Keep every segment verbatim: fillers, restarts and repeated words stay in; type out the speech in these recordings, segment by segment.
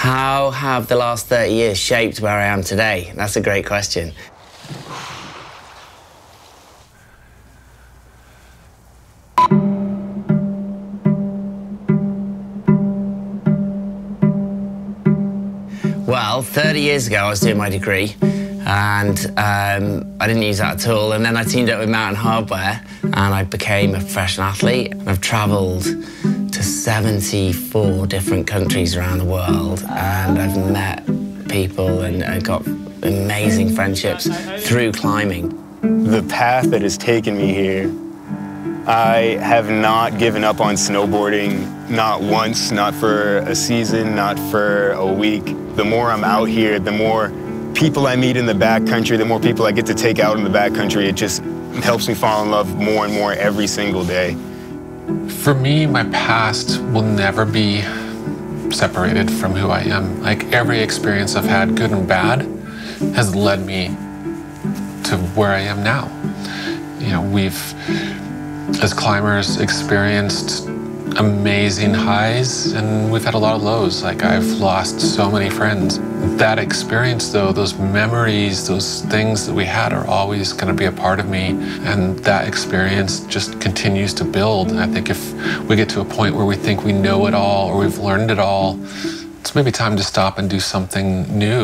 How have the last thirty years shaped where I am today? That's a great question. Well, thirty years ago I was doing my degree and um, I didn't use that at all, and then I teamed up with Mountain Hardwear and I became a professional athlete. I've travelled to seventy-four different countries around the world and I've met people and I got amazing friendships through climbing. The path that has taken me here, I have not given up on snowboarding, not once, not for a season, not for a week. The more I'm out here, the more people I meet in the backcountry, the more people I get to take out in the backcountry, it just helps me fall in love more and more every single day. For me, my past will never be separated from who I am. Like, every experience I've had, good and bad, has led me to where I am now. You know, we've, as climbers, experienced amazing highs and we've had a lot of lows. Like, I've lost so many friends. That experience though, those memories, those things that we had are always going to be a part of me, and that experience just continues to build. And I think if we get to a point where we think we know it all or we've learned it all, it's maybe time to stop and do something new.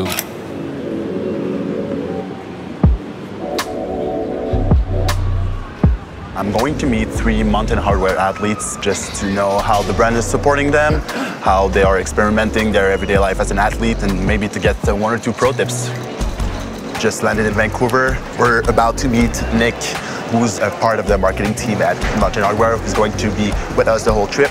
I'm going to meet three Mountain Hardwear athletes just to know how the brand is supporting them, how they are experimenting their everyday life as an athlete, and maybe to get one or two pro tips. Just landed in Vancouver. We're about to meet Nick, who's a part of the marketing team at Mountain Hardwear, who's going to be with us the whole trip.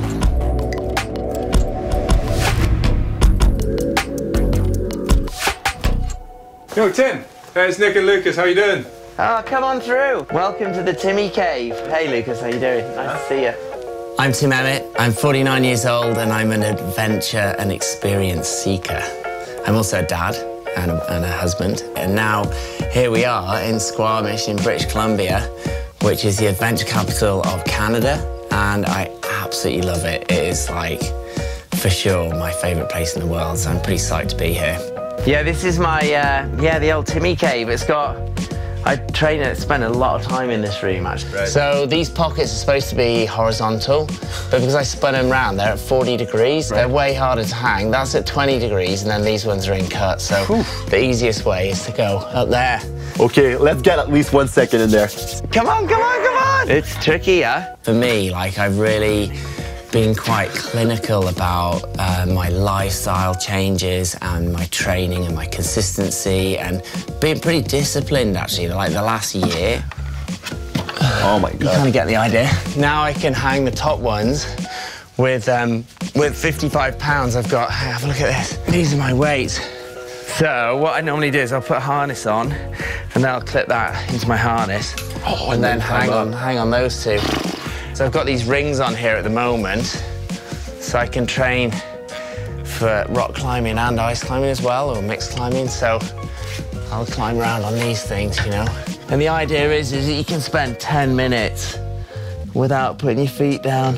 Yo, Tim. Hey, it's Nick and Lucas. How you doing? Oh, come on through. Welcome to the Timmy Cave. Hey, Lucas, how you doing? Nice to see you. I'm Tim Emmett. I'm forty-nine years old and I'm an adventure and experience seeker. I'm also a dad and a, and a husband. And now here we are in Squamish in British Columbia, which is the adventure capital of Canada. And I absolutely love it. It is, like, for sure my favourite place in the world. So I'm pretty psyched to be here. Yeah, this is my, uh, yeah, the old Timmy Cave. It's got... I train and spend a lot of time in this room, actually. Right. So these pockets are supposed to be horizontal, but because I spun them round, they're at forty degrees. Right. They're way harder to hang. That's at twenty degrees, and then these ones are in cut. So Whew. the easiest way is to go up there. Okay, let's get at least one second in there. Come on, come on, come on! It's tricky, yeah? For me, like, I've really been quite clinical about uh, my lifestyle changes and my training and my consistency, and being pretty disciplined, actually, like the last year. Oh my God. You kind of get the idea. Now I can hang the top ones with, um, with fifty-five pounds. I've got, hey, have a look at this. These are my weights. So what I normally do is I'll put a harness on and then I'll clip that into my harness oh, and, and then, then hang on, hang on those two. So I've got these rings on here at the moment, so I can train for rock climbing and ice climbing as well, or mixed climbing. So I'll climb around on these things, you know. And the idea is, is that you can spend ten minutes without putting your feet down.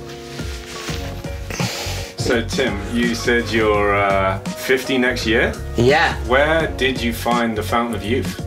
So Tim, you said you're uh, fifty next year? Yeah. Where did you find the fountain of youth?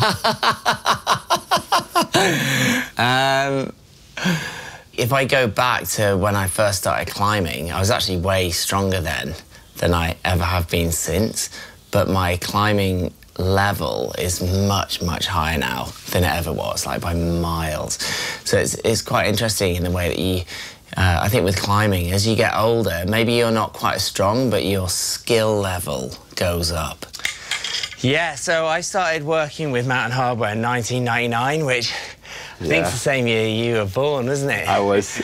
um. If I go back to when I first started climbing, I was actually way stronger then than I ever have been since, but my climbing level is much, much higher now than it ever was, like by miles. So it's, it's quite interesting in the way that you, uh, I think with climbing, as you get older, maybe you're not quite as strong, but your skill level goes up. Yeah, so I started working with Mountain Hardwear in nineteen ninety-nine, which I yeah. think it's the same year you were born, wasn't it? I was.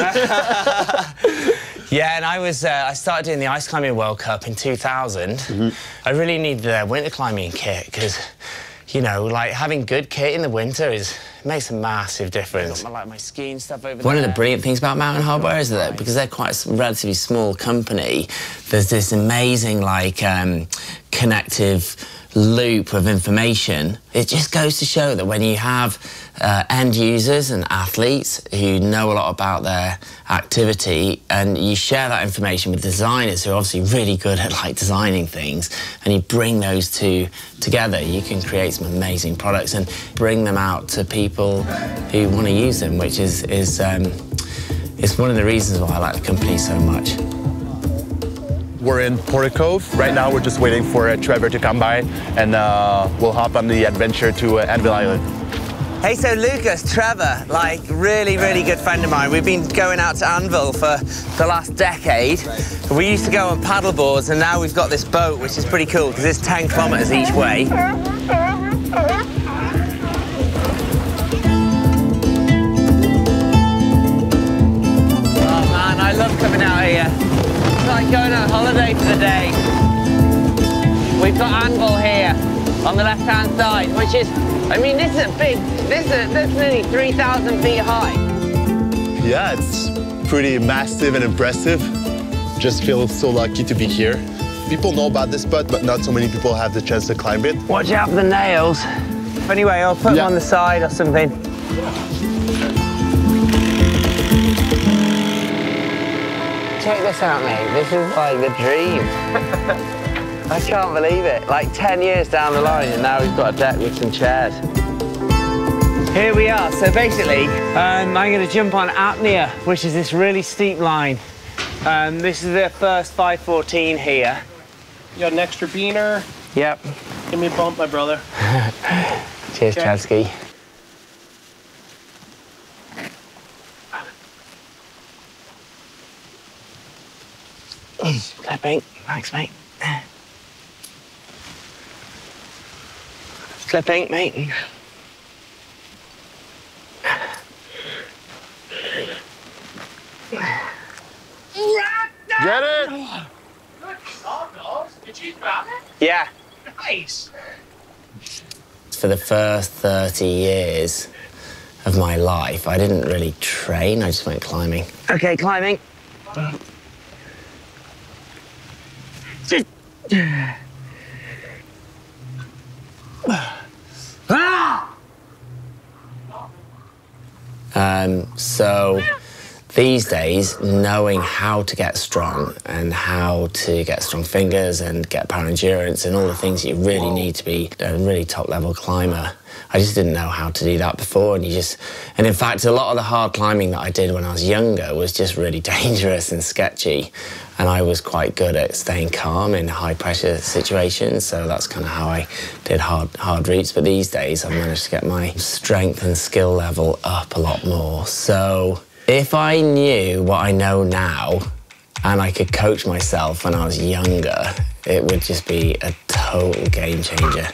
Yeah, and I was, uh, I started doing the Ice Climbing World Cup in two thousand. Mm-hmm. I really needed a winter climbing kit because, you know, like having good kit in the winter is makes a massive difference. I like my skiing stuff over there. One of the brilliant things about Mountain Hardwear is that because they're quite a relatively small company, there's this amazing, like, um, connective loop of information. It just goes to show that when you have uh, end users and athletes who know a lot about their activity, and you share that information with designers who are obviously really good at like designing things, and you bring those two together, you can create some amazing products and bring them out to people who want to use them, which is is um, is one of the reasons why I like the company so much. We're in Portico. Right now we're just waiting for uh, Trevor to come by, and uh, we'll hop on the adventure to uh, Anvil Island. Hey, so Lucas, Trevor, like really, really good friend of mine. We've been going out to Anvil for the last decade. We used to go on paddle boards, and now we've got this boat, which is pretty cool because it's ten kilometers each way. Oh man, I love coming out here. It's like going on holiday for the day. We've got Anvil here on the left-hand side, which is, I mean, this is a big, this is, a, this is nearly three thousand feet high. Yeah, it's pretty massive and impressive. Just feel so lucky to be here. People know about this spot, but not so many people have the chance to climb it. Watch out for the nails. Anyway, I'll put yeah. them on the side or something. Check this out, mate. This is like the dream. I can't believe it. Like ten years down the line, and now we've got a deck with some chairs. Here we are. So basically, um, I'm going to jump on Apnea, which is this really steep line. Um, this is the first five fourteen here. You got an extra beaner? Yep. Give me a bump, my brother. Cheers, okay. Chadsky. Clipping. Thanks, mate. Clipping, mate. Get it? Did you grab it? Yeah. Nice. For the first thirty years of my life, I didn't really train, I just went climbing. Okay, climbing. Um, so these days, knowing how to get strong and how to get strong fingers and get power endurance and all the things you really need to be a really top level climber, I just didn't know how to do that before. And you just, and in fact, a lot of the hard climbing that I did when I was younger was just really dangerous and sketchy. And I was quite good at staying calm in high pressure situations. So that's kind of how I did hard, hard routes. But these days I've managed to get my strength and skill level up a lot more. So if I knew what I know now and I could coach myself when I was younger, it would just be a total game changer.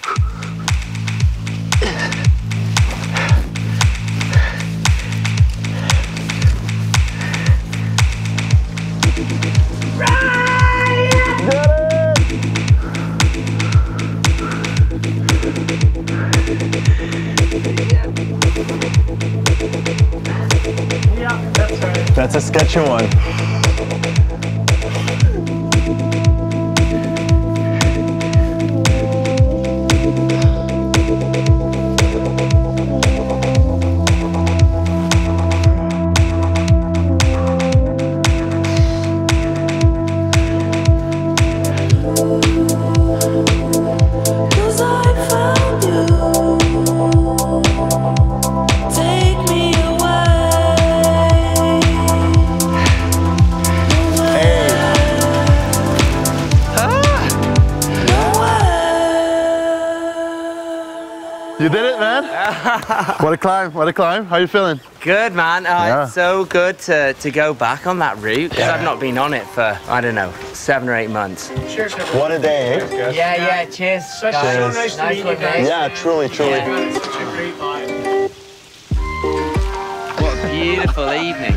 That's a sketchy one. You did it, man. What a climb, what a climb. How you feeling? Good, man. Oh, yeah. It's so good to, to go back on that route, because yeah. I've not been on it for, I don't know, seven or eight months. Cheers. What a day, eh? Cheers, yeah, yeah, cheers. Cheers. So nice to meet you guys. Yeah, truly, truly. Yeah. Such a great vibe. What a beautiful evening.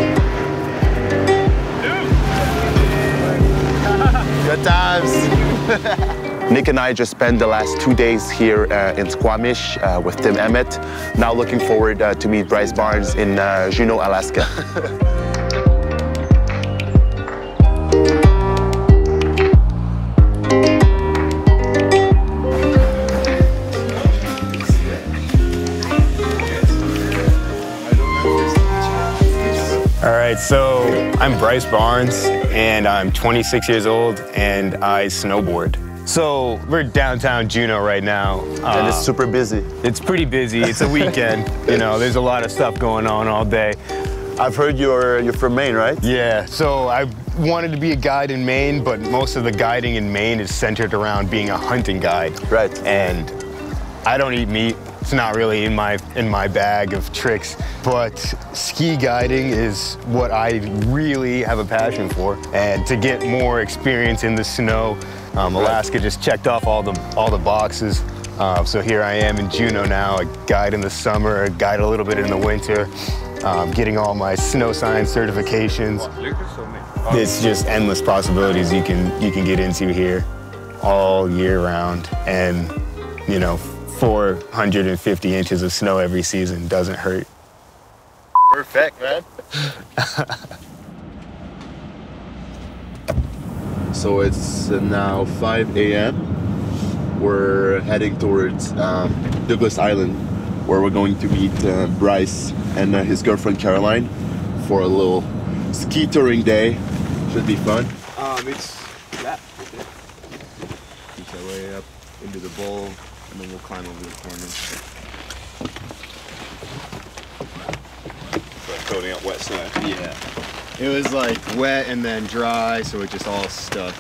Good times. Nick and I just spent the last two days here uh, in Squamish uh, with Tim Emmett. Now looking forward uh, to meet Bryce Barnes in uh, Juneau, Alaska. So I'm Bryce Barnes, and I'm twenty-six years old, and I snowboard. So we're downtown Juneau right now. And it's Uh, super busy. it's pretty busy. It's a weekend. You know, there's a lot of stuff going on all day. I've heard you're you're from Maine, right? Yeah, so I wanted to be a guide in Maine, but most of the guiding in Maine is centered around being a hunting guide. Right. And I don't eat meat. It's not really in my in my bag of tricks, but ski guiding is what I really have a passion for. And to get more experience in the snow, um, Alaska just checked off all the all the boxes. Uh, so here I am in Juneau now, a guide in the summer, a guide a little bit in the winter, um, getting all my snow science certifications. It's just endless possibilities you can you can get into here all year round, and you know, four hundred fifty inches of snow every season doesn't hurt. Perfect, man. So it's now five A M We're heading towards um, Douglas Island, where we're going to meet uh, Bryce and uh, his girlfriend Caroline for a little ski touring day. Should be fun. Um, it's that. Each our way up into the bowl, and then we'll climb over the corner. Like building up wet snow. Yeah. It was like wet and then dry, so it just all stuck.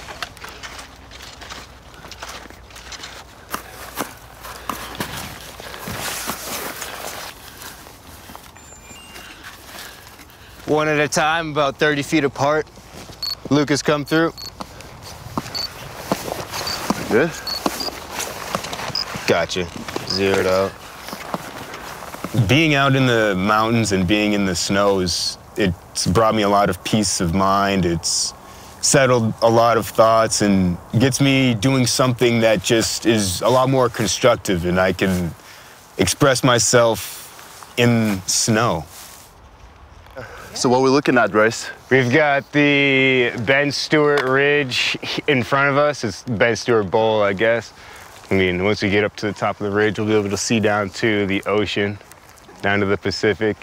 One at a time, about thirty feet apart. Lucas, come through. Good. Gotcha. Zeroed out. Being out in the mountains and being in the snow is, it's brought me a lot of peace of mind. It's settled a lot of thoughts and gets me doing something that just is a lot more constructive, and I can express myself in snow. So what are we looking at, Bryce? We've got the Ben Stewart Ridge in front of us. It's Ben Stewart Bowl, I guess. I mean, once we get up to the top of the ridge, we'll be able to see down to the ocean, down to the Pacific.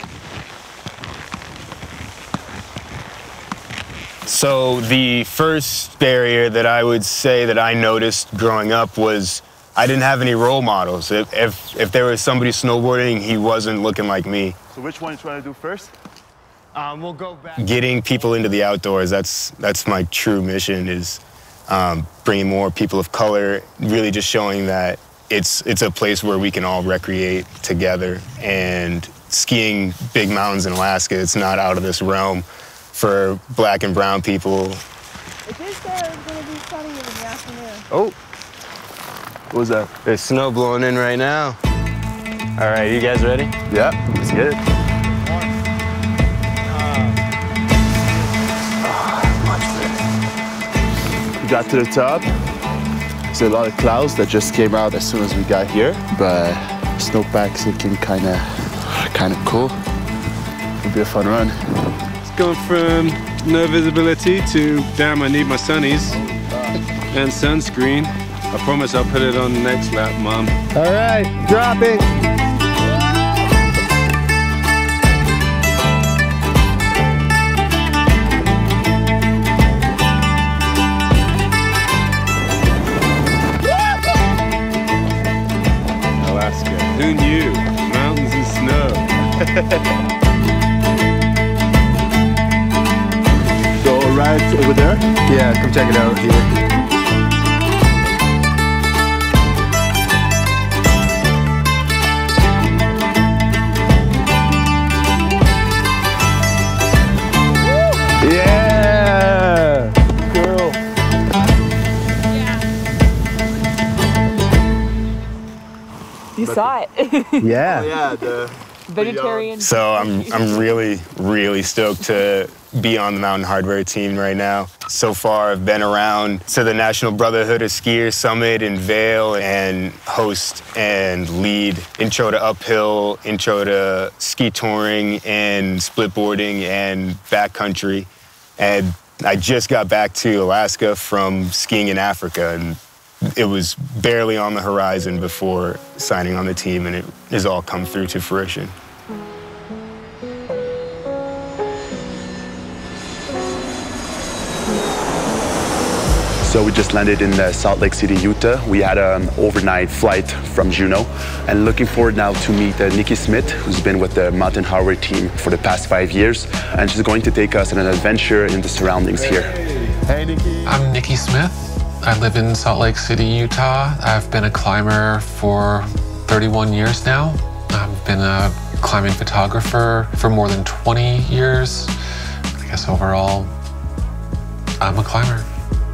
So the first barrier that I would say that I noticed growing up was I didn't have any role models. If, if, if there was somebody snowboarding, he wasn't looking like me. So which one are you trying to do first? Um, we'll go back. Getting people into the outdoors, that's, that's my true mission, is um, bringing more people of color, really just showing that it's, it's a place where we can all recreate together. And skiing big mountains in Alaska, it's not out of this realm for black and brown people. It did say it was going to be sunny in the afternoon. Oh, What was that? there's snow blowing in right now. All right, you guys ready? Yeah, let's get it. We got to the top. There's a lot of clouds that just came out as soon as we got here, but snowpack's looking kind of, kind of cool. It'll be a fun run. It's gone from no visibility to damn, I need my sunnies and sunscreen. I promise I'll put it on the next lap, Mom. All right, drop it. Alaska. Who knew? Mountains and snow. So right over there. Yeah, come check it out here. Yeah! Girl. You saw it. Yeah. Yeah, the Vegetarian. So I'm, I'm really, really stoked to be on the Mountain Hardwear team right now. So far, I've been around to the National Brotherhood of Skiers Summit in Vail and host and lead intro to uphill, intro to ski touring and splitboarding and backcountry. And I just got back to Alaska from skiing in Africa, and it was barely on the horizon before signing on the team, and it has all come through to fruition. So we just landed in uh, Salt Lake City, Utah. We had an overnight flight from Juneau, and looking forward now to meet uh, Nikki Smith, who's been with the Mountain Hardwear team for the past five years, and she's going to take us on an adventure in the surroundings here. Hey, Nikki. I'm Nikki Smith. I live in Salt Lake City, Utah. I've been a climber for thirty-one years now. I've been a climbing photographer for more than twenty years. I guess overall, I'm a climber.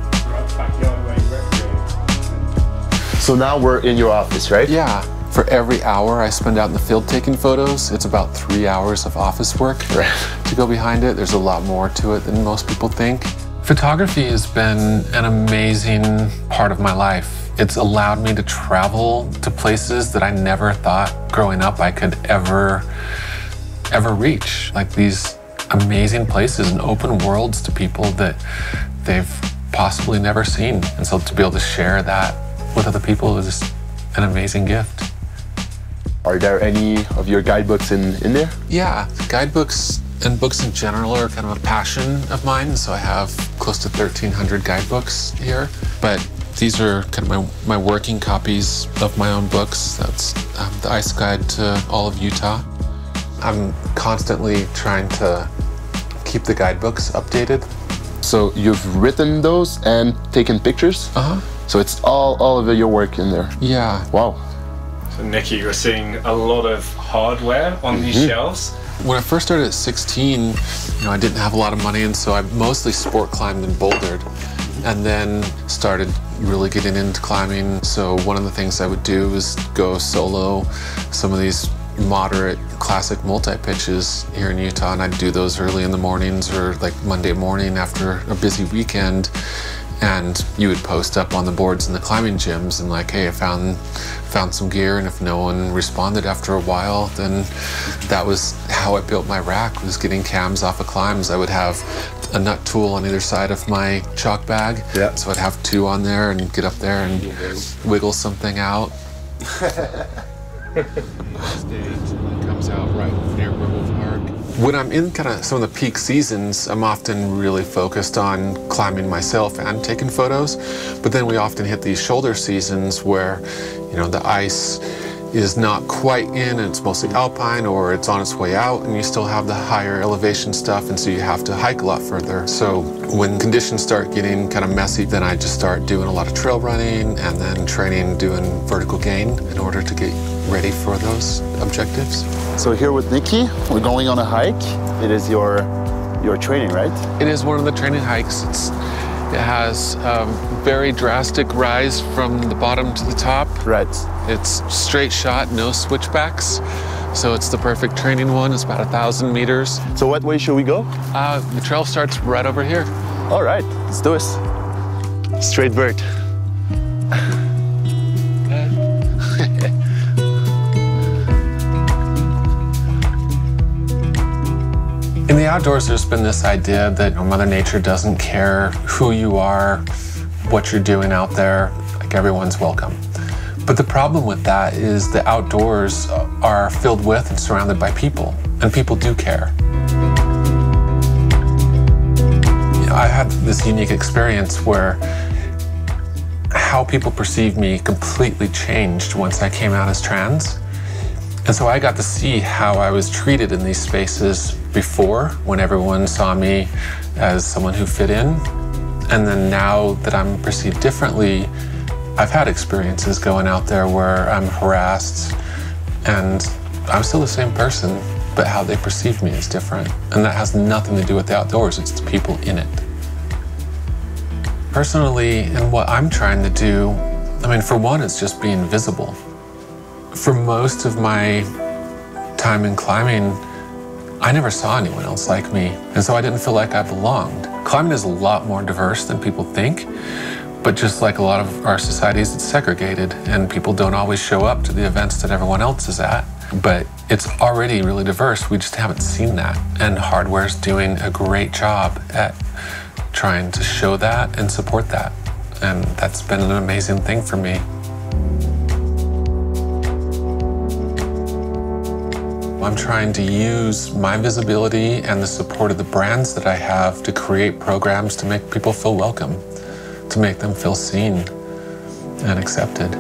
So now we're in your office, right? Yeah. For every hour I spend out in the field taking photos, it's about three hours of office work right. to go behind it. There's a lot more to it than most people think. Photography has been an amazing part of my life. It's allowed me to travel to places that I never thought growing up I could ever, ever reach. Like these amazing places and open worlds to people that they've possibly never seen. And so to be able to share that with other people is an amazing gift. Are there any of your guidebooks in, in there? Yeah, guidebooks and books in general are kind of a passion of mine, so I have close to thirteen hundred guidebooks here. But these are kind of my, my working copies of my own books. That's um, the Ice Guide to all of Utah. I'm constantly trying to keep the guidebooks updated. So you've written those and taken pictures? Uh-huh. So it's all, all of your work in there? Yeah. Wow. So Nikki, you're seeing a lot of hardware on these Mm-hmm. shelves. When I first started at sixteen, you know, I didn't have a lot of money, and so I mostly sport climbed and bouldered, and then started really getting into climbing. So one of the things I would do was go solo some of these moderate classic multi-pitches here in Utah, and I'd do those early in the mornings or like Monday morning after a busy weekend. And you would post up on the boards in the climbing gyms and like, hey, I found found some gear, and if no one responded after a while, then that was how I built my rack, was getting cams off of climbs. I would have a nut tool on either side of my chalk bag. Yeah. So I'd have two on there and get up there and wiggle something out. Comes out right near River Park. When I'm in kind of some of the peak seasons, I'm often really focused on climbing myself and taking photos. But then we often hit these shoulder seasons where, you know, the ice is not quite in and it's mostly alpine, or it's on its way out and you still have the higher elevation stuff, and so you have to hike a lot further. So when conditions start getting kind of messy, then I just start doing a lot of trail running and then training doing vertical gain in order to get ready for those objectives. So here with Nikki, we're going on a hike. It is your your training, right? It is one of the training hikes. It's, it has a very drastic rise from the bottom to the top. Right. It's straight shot, no switchbacks. So it's the perfect training one. It's about a thousand meters. So what way should we go? Uh, the trail starts right over here. All right, let's do this. Straight vert. In the outdoors, there's been this idea that, you know, Mother Nature doesn't care who you are, what you're doing out there, like everyone's welcome. But the problem with that is the outdoors are filled with and surrounded by people, and people do care. You know, I had this unique experience where how people perceive me completely changed once I came out as trans. And so I got to see how I was treated in these spaces before, when everyone saw me as someone who fit in. And then now that I'm perceived differently, I've had experiences going out there where I'm harassed, and I'm still the same person, but how they perceive me is different. And that has nothing to do with the outdoors, it's the people in it. Personally, and what I'm trying to do, I mean, for one, it's just being visible. For most of my time in climbing, I never saw anyone else like me, and so I didn't feel like I belonged. Climbing is a lot more diverse than people think, but just like a lot of our societies, it's segregated, and people don't always show up to the events that everyone else is at. But it's already really diverse, we just haven't seen that, and Hardwear's doing a great job at trying to show that and support that, and that's been an amazing thing for me. I'm trying to use my visibility and the support of the brands that I have to create programs to make people feel welcome. to make them feel seen and accepted.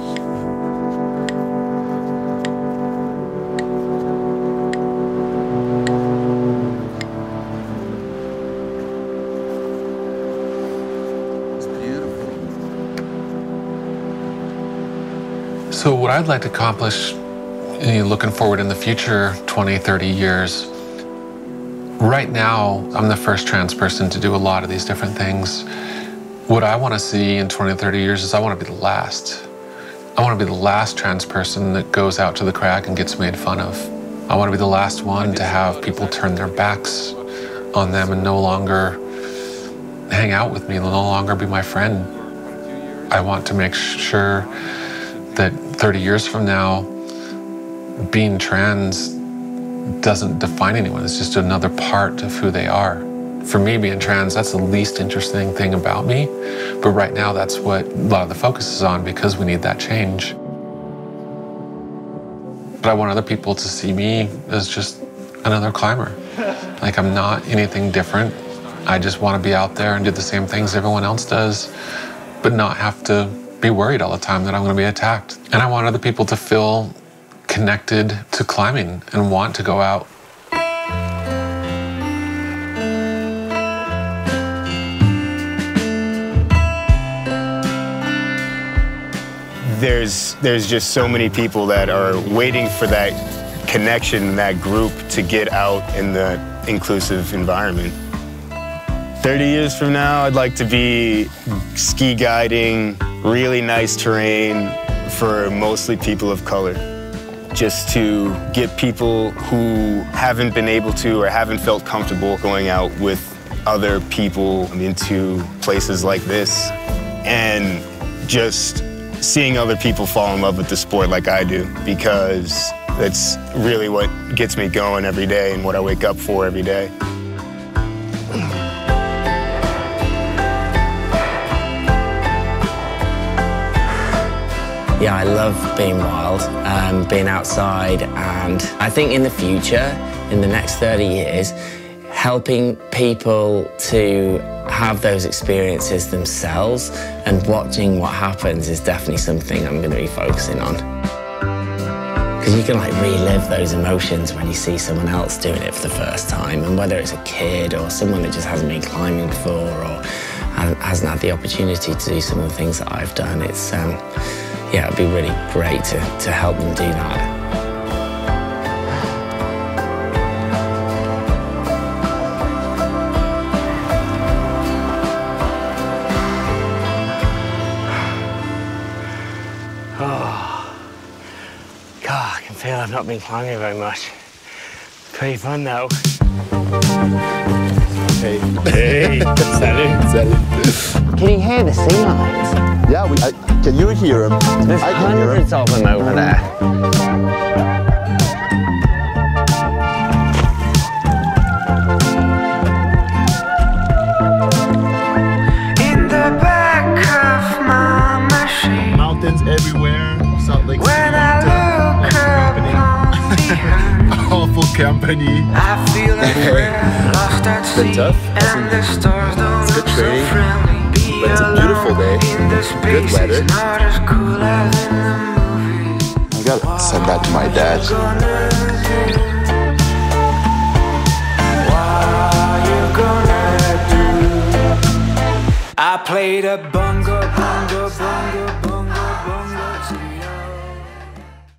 So what I'd like to accomplish, you know, looking forward in the future, twenty, thirty years, right now, I'm the first trans person to do a lot of these different things. What I want to see in twenty, thirty years is I want to be the last. I want to be the last trans person that goes out to the crack and gets made fun of. I want to be the last one to have people turn their backs on them and no longer hang out with me, no longer be my friend. I want to make sure that thirty years from now, being trans doesn't define anyone. It's just another part of who they are. For me, being trans, that's the least interesting thing about me. But right now, that's what a lot of the focus is on because we need that change. But I want other people to see me as just another climber. Like, I'm not anything different. I just want to be out there and do the same things everyone else does, but not have to be worried all the time that I'm going to be attacked. And I want other people to feel connected to climbing and want to go out. There's, there's just so many people that are waiting for that connection, that group to get out in the inclusive environment. thirty years from now, I'd like to be ski guiding, really nice terrain for mostly people of color. Just to get people who haven't been able to or haven't felt comfortable going out with other people into places like this, and just seeing other people fall in love with the sport like I do, because that's really what gets me going every day and what I wake up for every day. Yeah, I love being wild, um, being outside, and I think in the future, in the next thirty years, helping people to have those experiences themselves and watching what happens is definitely something I'm going to be focusing on. Because you can like relive those emotions when you see someone else doing it for the first time, and whether it's a kid or someone that just hasn't been climbing before or hasn't had the opportunity to do some of the things that I've done, it's um, yeah, it'd be really great to, to help them do that. Oh, God, I can feel I've not been climbing very much. Pretty fun though. Hey, hey, salut, salut. Can you hear the sea lions? Yeah, we, I, can you hear them? There's I can hear hundreds them. of them over there. In the back of my machine, Mountains everywhere, Salt Lake City. when I look up behind, Awful company. I feel like we're lost at sea, tough. and the stars don't It's good look so training, friendly. Be but it's a beautiful alone day. in the space, Good weather. it's not as cool as in the movies. I gotta send that to my dad. What you gonna do? I played a bungo bungo.